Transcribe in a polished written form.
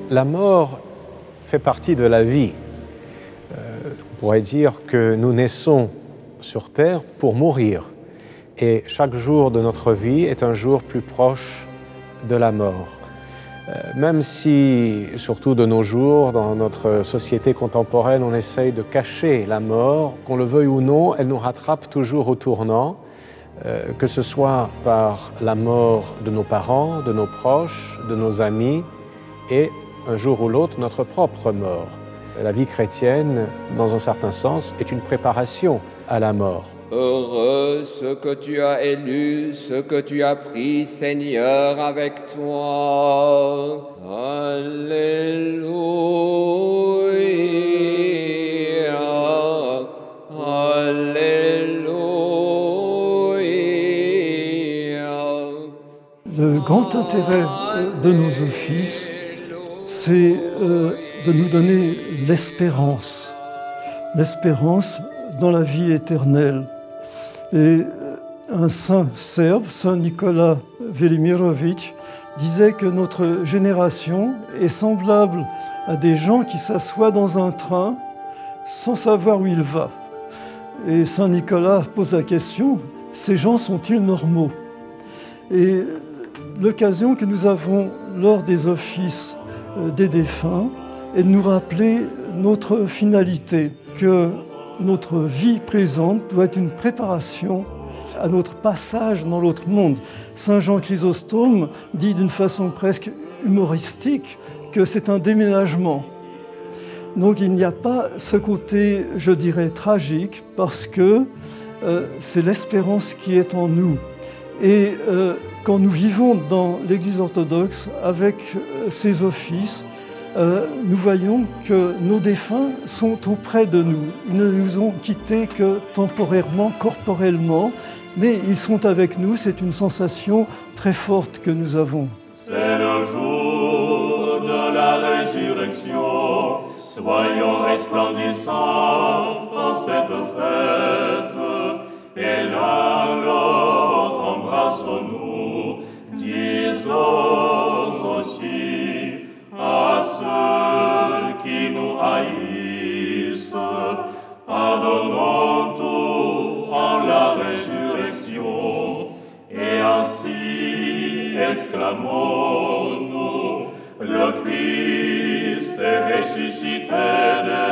La mort fait partie de la vie. On pourrait dire que nous naissons sur terre pour mourir. Et chaque jour de notre vie est un jour plus proche de la mort. Même si, surtout de nos jours, dans notre société contemporaine, on essaye de cacher la mort, qu'on le veuille ou non, elle nous rattrape toujours au tournant, que ce soit par la mort de nos parents, de nos proches, de nos amis, et un jour ou l'autre, notre propre mort. La vie chrétienne, dans un certain sens, est une préparation à la mort. Heureux ce que tu as élu, ce que tu as pris, Seigneur, avec toi. Alléluia, Alléluia. Le grand intérêt de nos offices, c'est de nous donner l'espérance dans la vie éternelle. Et un saint serbe, Saint Nicolas Velimirovic, disait que notre génération est semblable à des gens qui s'assoient dans un train sans savoir où il va. Et Saint Nicolas pose la question, ces gens sont-ils normaux? Et l'occasion que nous avons lors des offices des défunts est de nous rappeler notre finalité, que notre vie présente doit être une préparation à notre passage dans l'autre monde. Saint Jean Chrysostome dit d'une façon presque humoristique que c'est un déménagement. Donc il n'y a pas ce côté, je dirais, tragique, parce que c'est l'espérance qui est en nous. Et quand nous vivons dans l'Église orthodoxe avec ces offices, nous voyons que nos défunts sont auprès de nous. Ils ne nous ont quittés que temporairement, corporellement, mais ils sont avec nous. C'est une sensation très forte que nous avons. C'est le jour de la résurrection. Soyons resplendissants en cette fête. Et l'un l'autre embrassons-nous. Disons aussi à ceux qui nous haïssent, pardonnons tout en la résurrection, et ainsi exclamons-nous, le Christ est ressuscité de